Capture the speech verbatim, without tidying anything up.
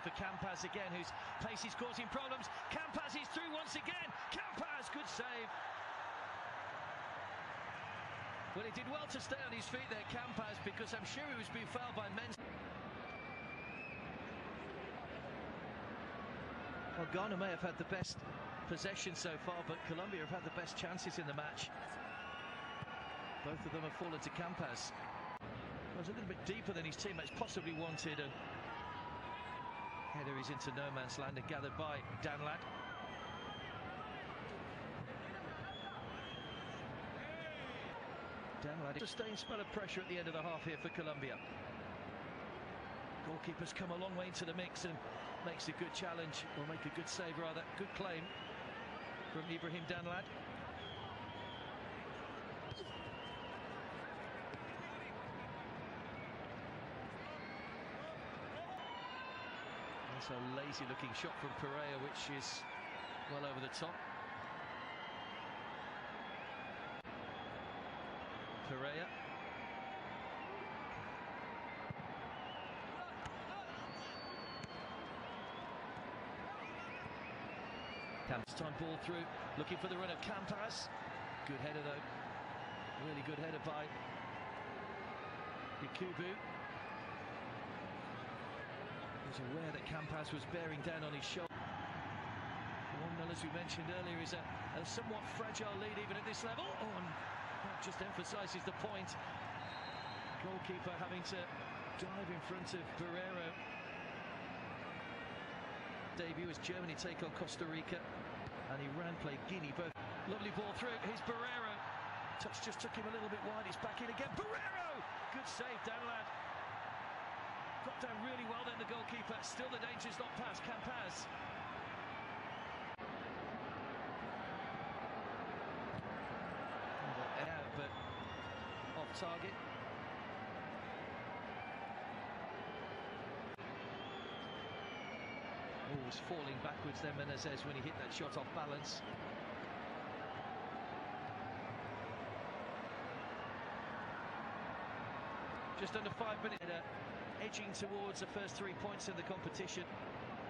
for Campas again, whose pace is causing problems. Campas is through once again. Campas, good save. Well, he did well to stay on his feet there, Campas, because I'm sure he was being fouled by men. Well, Ghana may have had the best possession so far, but Colombia have had the best chances in the match. Both of them have fallen to Campas. Well, it's a little bit deeper than his teammates possibly wanted, and header is into no man's land and gathered by Danlad. Danlad, a sustained spell of pressure at the end of the half here for Colombia. Goalkeeper's come a long way into the mix and makes a good challenge, or make a good save rather, good claim from Ibrahim Danlad. It's a lazy looking shot from Pereira, which is well over the top. Pereira. Campas time ball through, looking for the run of Campas. Good header though, really good header by Yakubu. He was aware that Campas was bearing down on his shoulder. one nil, as we mentioned earlier, is a, a somewhat fragile lead even at this level. Oh, and that just emphasises the point. Goalkeeper having to dive in front of Barrero. Debut as Germany take on Costa Rica, and Iran played Guinea. Both lovely ball through. Here's Barrero. Touch just took him a little bit wide. He's back in again. Barrero! Good save, Danlad. Got down really well then, the goalkeeper. Still the danger's not past. Campas. Yeah, but off target. Oh, was falling backwards then, Menezes, when he hit that shot off balance. Just under five minutes, uh, edging towards the first three points in the competition.